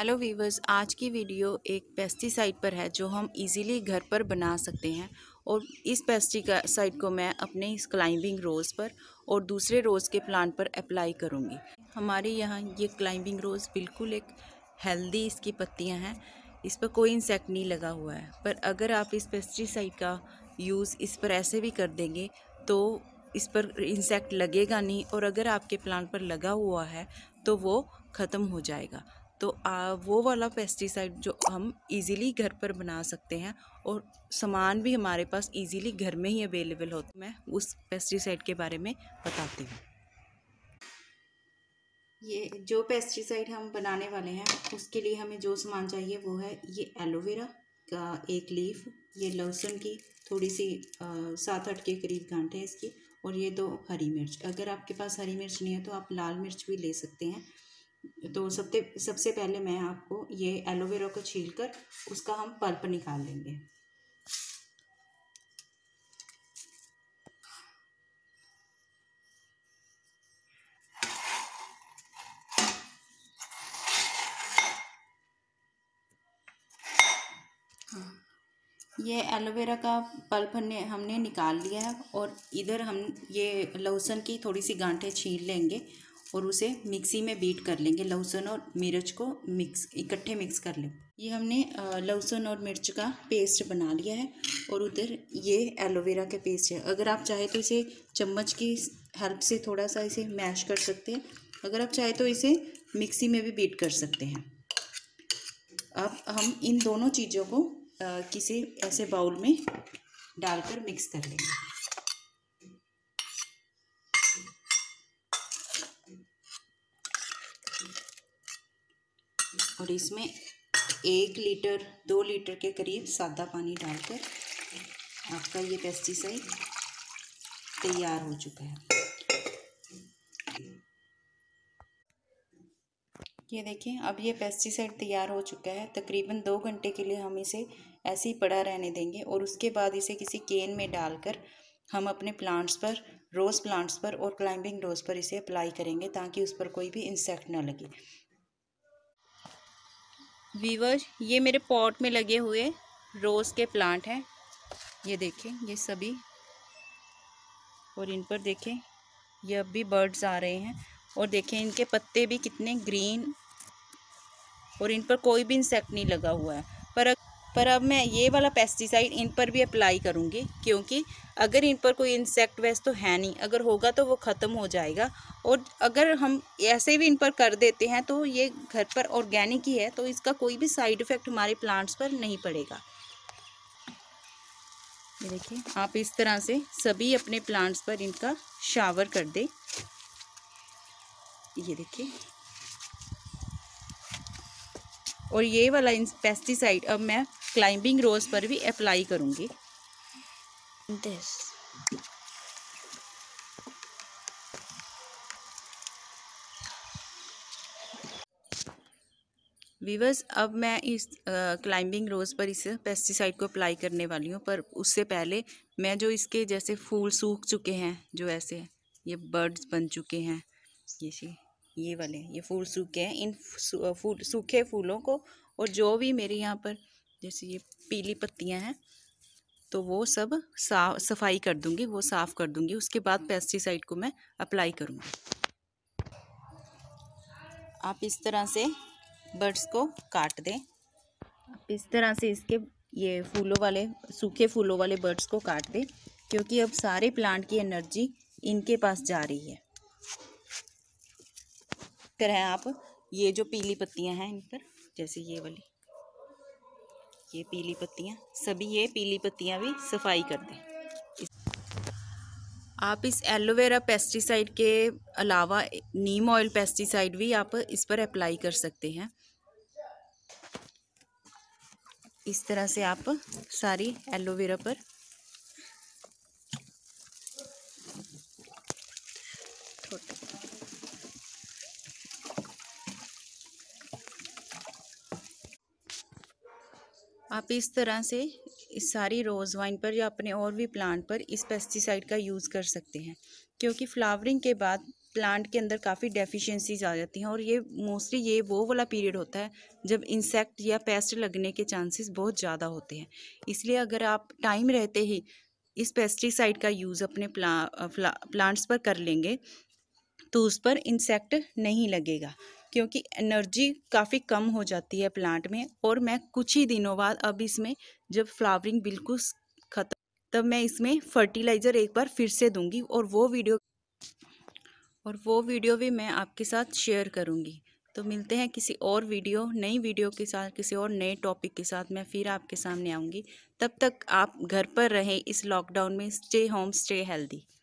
Hello viewers, आज की video एक पेस्टिसाइड पर है जो हम इजीली घर पर बना सकते हैं। और इस पेस्टिसाइड को मैं अपने इस क्लाइंबिंग रोज़ पर और दूसरे रोज़ के प्लांट पर अप्लाई करूँगी। हमारे यहाँ ये क्लाइंबिंग रोज़ बिल्कुल एक हेल्दी इसकी पत्तियाँ हैं, इस पर कोई इंसेक्ट नहीं लगा हुआ है। पर अगर आप इस पेस्टिसाइड का यूज़ इस पर ऐसे भी कर देंगे तो इस पर इंसेक्ट लगेगा नहीं, और अगर आपके प्लांट पर लगा हुआ है तो वो ख़त्म हो जाएगा। तो वो वाला पेस्टिसाइड जो हम इजीली घर पर बना सकते हैं और सामान भी हमारे पास इजीली घर में ही अवेलेबल होता है, मैं उस पेस्टिसाइड के बारे में बताती हूँ। ये जो पेस्टिसाइड हम बनाने वाले हैं उसके लिए हमें जो सामान चाहिए वो है ये एलोवेरा का एक लीफ, ये लहसुन की थोड़ी सी 7-8 के करीब गांठ है इसकी, और ये 2 हरी मिर्च। अगर आपके पास हरी मिर्च नहीं है तो आप लाल मिर्च भी ले सकते हैं। तो सबसे पहले मैं आपको ये एलोवेरा को छीलकर उसका हम पल्प निकाल लेंगे। ये एलोवेरा का पल्प हमने निकाल लिया है, और इधर हम ये लहसुन की थोड़ी सी गांठें छील लेंगे और उसे मिक्सी में बीट कर लेंगे। लहसुन और मिर्च को इकट्ठे मिक्स कर लेंगे। ये हमने लहसुन और मिर्च का पेस्ट बना लिया है, और उधर ये एलोवेरा का पेस्ट है। अगर आप चाहे तो इसे चम्मच की हेल्प से थोड़ा सा इसे मैश कर सकते हैं, अगर आप चाहे तो इसे मिक्सी में भी बीट कर सकते हैं। अब हम इन दोनों चीज़ों को किसी ऐसे बाउल में डालकर मिक्स कर लेंगे। और इसमें 1 लीटर 2 लीटर के करीब सादा पानी डालकर आपका ये पेस्टिसाइड तैयार हो चुका है। ये देखें, अब ये पेस्टिसाइड तैयार हो चुका है। तकरीबन 2 घंटे के लिए हम इसे ऐसे ही पड़ा रहने देंगे, और उसके बाद इसे किसी केन में डालकर हम अपने प्लांट्स पर, रोज़ प्लांट्स पर और क्लाइंबिंग रोज़ पर इसे अप्लाई करेंगे ताकि उस पर कोई भी इंसेक्ट ना लगे। वीवर्स, ये मेरे पॉट में लगे हुए रोज़ के प्लांट हैं, ये देखें ये सभी, और इन पर देखें ये अब भी बर्ड्स आ रहे हैं, और देखें इनके पत्ते भी कितने ग्रीन, और इन पर कोई भी इंसेक्ट नहीं लगा हुआ है। पर अब मैं ये वाला पेस्टिसाइड इन पर भी अप्लाई करूँगी, क्योंकि अगर इन पर कोई इंसेक्ट वैसे तो है नहीं, अगर होगा तो वो ख़त्म हो जाएगा। और अगर हम ऐसे भी इन पर कर देते हैं तो ये घर पर ऑर्गेनिक ही है, तो इसका कोई भी साइड इफ़ेक्ट हमारे प्लांट्स पर नहीं पड़ेगा। ये देखिए, आप इस तरह से सभी अपने प्लांट्स पर इनका शावर कर दें। ये देखिए, और ये वाला पेस्टिसाइड अब मैं क्लाइंबिंग रोज़ पर भी अप्लाई करूँगी। वीवर्स, अब मैं इस क्लाइंबिंग रोज़ पर इस पेस्टिसाइड को अप्लाई करने वाली हूँ, पर उससे पहले मैं जो इसके जैसे फूल सूख चुके हैं, जो ऐसे ये बर्ड्स बन चुके हैं, ये वाले ये फूल सूखे हैं, इन सूखे फूलों को, और जो भी मेरे यहाँ पर जैसे ये पीली पत्तियाँ हैं तो वो सब सफाई कर दूँगी, वो साफ़ कर दूँगी। उसके बाद पेस्टिसाइड को मैं अप्लाई करूँगी। आप इस तरह से बर्ड्स को काट दें। आप इस तरह से इसके ये फूलों वाले, सूखे फूलों वाले बर्ड्स को काट दें, क्योंकि अब सारे प्लांट की एनर्जी इनके पास जा रही है। फिर है आप ये जो पीली पत्तियां हैं इन पर, जैसे ये वाली ये पीली पत्तियां, सभी ये पीली पत्तियां भी सफाई कर दें। आप इस एलोवेरा पेस्टिसाइड के अलावा नीम ऑयल पेस्टिसाइड भी आप इस पर अप्लाई कर सकते हैं। इस तरह से आप सारी एलोवेरा पर आप इस तरह से इस सारी रोज़ वाइन पर या अपने और भी प्लांट पर इस पेस्टिसाइड का यूज़ कर सकते हैं, क्योंकि फ्लावरिंग के बाद प्लांट के अंदर काफ़ी डेफिशिएंसीज आ जाती हैं। और ये मोस्टली ये वो वाला पीरियड होता है जब इंसेक्ट या पेस्ट लगने के चांसेस बहुत ज़्यादा होते हैं। इसलिए अगर आप टाइम रहते ही इस पेस्टिसाइड का यूज़ अपने प्लांट्स पर कर लेंगे तो उस पर इंसेक्ट नहीं लगेगा, क्योंकि एनर्जी काफ़ी कम हो जाती है प्लांट में। और मैं कुछ ही दिनों बाद अब इसमें जब फ्लावरिंग बिल्कुल खत्म, तब मैं इसमें फर्टिलाइज़र एक बार फिर से दूंगी और वो वीडियो भी मैं आपके साथ शेयर करूंगी। तो मिलते हैं किसी और नई वीडियो के साथ, किसी और नए टॉपिक के साथ मैं फिर आपके सामने आऊँगी। तब तक आप घर पर रहें इस लॉकडाउन में। Stay home, stay healthy.